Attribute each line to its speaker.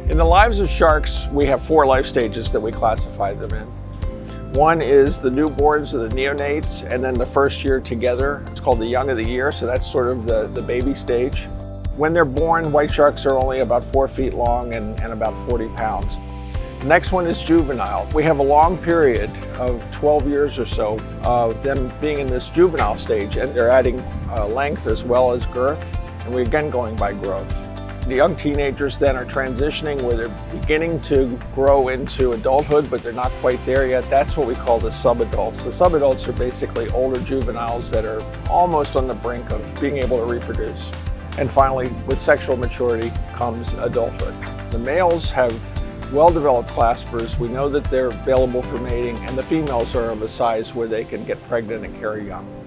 Speaker 1: In the lives of sharks, we have 4 life stages that we classify them in. One is the newborns or the neonates, and then the first year together. It's called the young of the year, so that's sort of the baby stage. When they're born, white sharks are only about 4 feet long and about 40 pounds. The next one is juvenile. We have a long period of 12 years or so of them being in this juvenile stage, and they're adding length as well as girth, and we're again going by growth. The young teenagers then are transitioning where they're beginning to grow into adulthood, but they're not quite there yet. That's what we call the subadults. The subadults are basically older juveniles that are almost on the brink of being able to reproduce. And finally, with sexual maturity comes adulthood. The males have well-developed claspers. We know that they're available for mating, and the females are of a size where they can get pregnant and carry young.